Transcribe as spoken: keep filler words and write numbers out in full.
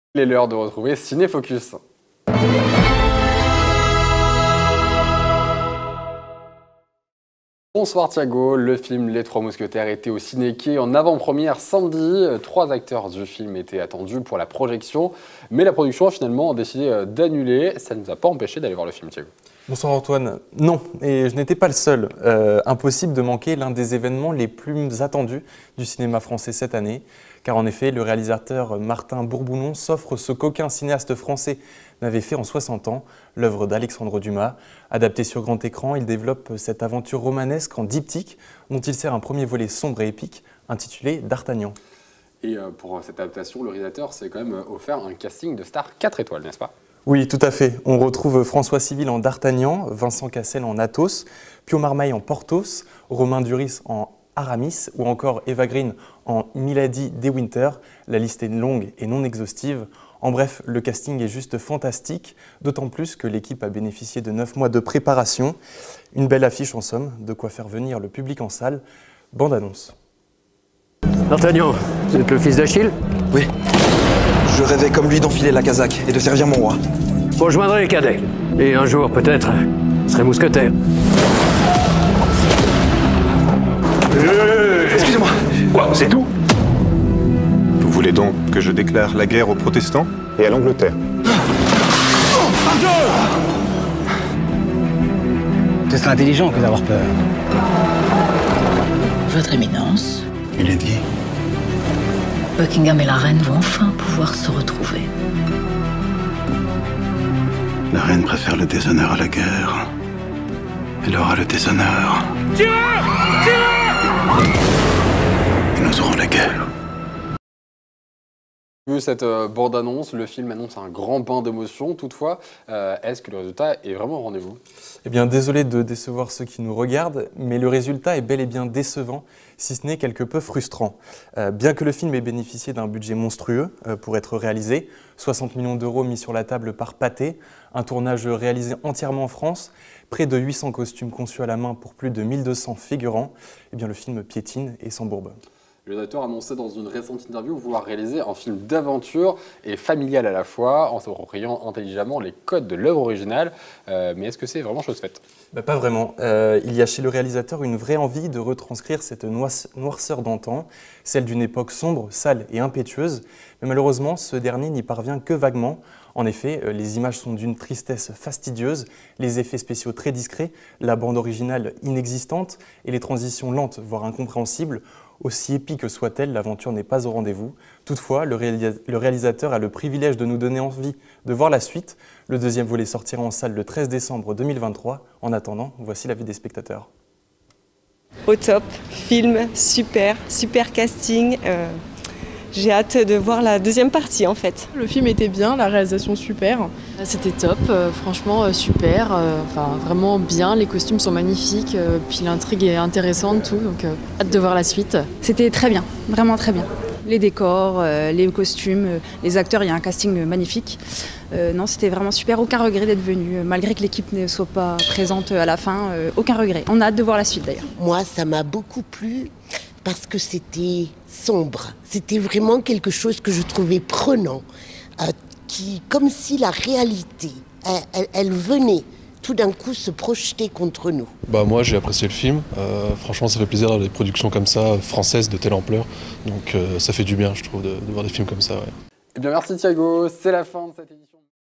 Il est l'heure de retrouver Ciné-Focus. Bonsoir Thiago, le film Les Trois Mousquetaires était au Ciné-Quai en avant-première samedi. Trois acteurs du film étaient attendus pour la projection, mais la production a finalement décidé d'annuler. Ça ne nous a pas empêché d'aller voir le film, Thiago. Bonsoir Antoine. Non, et je n'étais pas le seul. Euh, impossible de manquer l'un des événements les plus attendus du cinéma français cette année, car en effet, le réalisateur Martin Bourboulon s'offre ce qu'aucun cinéaste français n'avait fait en soixante ans, l'œuvre d'Alexandre Dumas. Adapté sur grand écran, il développe cette aventure romanesque en diptyque, dont il sert un premier volet sombre et épique, intitulé D'Artagnan. Et pour cette adaptation, le réalisateur s'est quand même offert un casting de stars quatre étoiles, n'est-ce pas ? Oui, tout à fait. On retrouve François Civil en D'Artagnan, Vincent Cassel en Athos, Pio Marmaille en Porthos, Romain Duris en Aramis ou encore Eva Green en Milady de Winter. La liste est longue et non exhaustive. En bref, le casting est juste fantastique, d'autant plus que l'équipe a bénéficié de neuf mois de préparation. Une belle affiche en somme, de quoi faire venir le public en salle. Bande annonce. D'Artagnan, vous êtes le fils d'Achille? Oui. Je rêvais comme lui d'enfiler la casaque et de servir mon roi. Vous rejoindrez les cadets. Et un jour, peut-être, vous serez mousquetaire. Excusez-moi. Quoi, c'est tout? Vous voulez donc que je déclare la guerre aux protestants et à l'Angleterre? Ce serait intelligent que d'avoir peur. Votre Éminence, Il est dit. Buckingham et la reine vont enfin pouvoir se retrouver. La reine préfère le déshonneur à la guerre. Elle aura le déshonneur. Et nous aurons la guerre. Vu cette euh, bande-annonce, le film annonce un grand bain d'émotions. Toutefois, euh, est-ce que le résultat est vraiment au rendez-vous? Eh bien, désolé de décevoir ceux qui nous regardent, mais le résultat est bel et bien décevant, si ce n'est quelque peu frustrant. Euh, bien que le film ait bénéficié d'un budget monstrueux euh, pour être réalisé, soixante millions d'euros mis sur la table par Pathé, un tournage réalisé entièrement en France, près de huit cents costumes conçus à la main pour plus de mille deux cents figurants, eh bien, le film piétine et s'embourbe. Le réalisateur annonçait dans une récente interview vouloir réaliser un film d'aventure et familial à la fois, en s'appropriant intelligemment les codes de l'œuvre originale. Euh, mais est-ce que c'est vraiment chose faite? Bah, pas vraiment. Euh, il y a chez le réalisateur une vraie envie de retranscrire cette noirceur d'antan, celle d'une époque sombre, sale et impétueuse. Mais malheureusement, ce dernier n'y parvient que vaguement. En effet, euh, les images sont d'une tristesse fastidieuse, les effets spéciaux très discrets, la bande originale inexistante et les transitions lentes, voire incompréhensibles. Aussi épique que soit-elle, l'aventure n'est pas au rendez-vous. Toutefois, le, réalis le réalisateur a le privilège de nous donner envie de voir la suite. Le deuxième volet sortira en salle le treize décembre deux mille vingt-trois. En attendant, voici l'avis des spectateurs. Au top, film super, super casting. Euh, J'ai hâte de voir la deuxième partie en fait. Le film était bien, la réalisation super. C'était top, euh, franchement euh, super, euh, enfin vraiment bien, les costumes sont magnifiques, euh, puis l'intrigue est intéressante, tout, donc euh, hâte de voir la suite. C'était très bien, vraiment très bien. Les décors, euh, les costumes, euh, les acteurs, il y a un casting magnifique. Euh, non, c'était vraiment super, aucun regret d'être venu, malgré que l'équipe ne soit pas présente à la fin, euh, aucun regret. On a hâte de voir la suite d'ailleurs. Moi, ça m'a beaucoup plu parce que c'était sombre. C'était vraiment quelque chose que je trouvais prenant, euh, qui, comme si la réalité, elle, elle, elle venait tout d'un coup se projeter contre nous. Bah moi j'ai apprécié le film, euh, franchement ça fait plaisir d'avoir des productions comme ça, françaises de telle ampleur, donc euh, ça fait du bien je trouve de, de voir des films comme ça. Ouais. Eh bien merci Thiago, c'est la fin de cette édition.